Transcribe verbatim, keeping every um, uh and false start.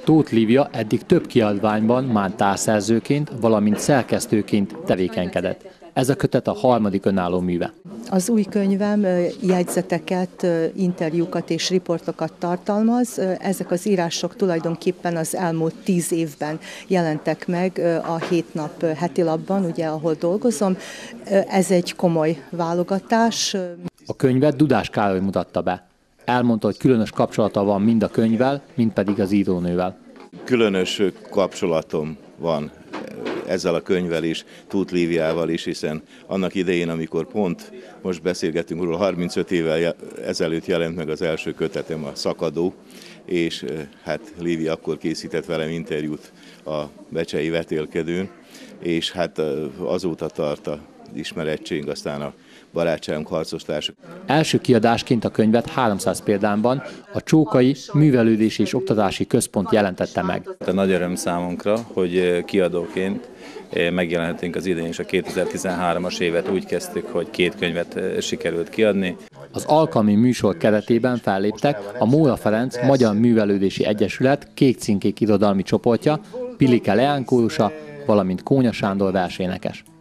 Tóth Lívia eddig több kiadványban már társzerzőként, valamint szerkesztőként tevékenykedett. Ez a kötet a harmadik önálló műve. Az új könyvem jegyzeteket, interjúkat és riportokat tartalmaz. Ezek az írások tulajdonképpen az elmúlt tíz évben jelentek meg a hét nap heti lapban, ugye, ahol dolgozom. Ez egy komoly válogatás. A könyvet Dudás Károly mutatta be. Elmondta, hogy különös kapcsolata van mind a könyvvel, mind pedig az írónővel. Különös kapcsolatom van ezzel a könyvvel is, Tóth Líviával is, hiszen annak idején, amikor pont most beszélgetünk róla, harmincöt évvel ezelőtt jelent meg az első kötetem, a Szakadó, és hát Lívia akkor készített velem interjút a Becsei Vetélkedőn, és hát azóta tart az ismerettség, aztán a barátságunk, harcostársak. Első kiadásként a könyvet háromszáz példányban a Csókai Művelődési és Oktatási Központ jelentette meg. Nagy öröm számunkra, hogy kiadóként megjelenhetünk az idén is. A kétezer-tizenhármas évet úgy kezdtük, hogy két könyvet sikerült kiadni. Az alkalmi műsor keretében felléptek a Móra Ferenc Magyar Művelődési Egyesület Kék Cinkék irodalmi csoportja, Pilike Leán kórusa, valamint Kónya Sándor versénekes.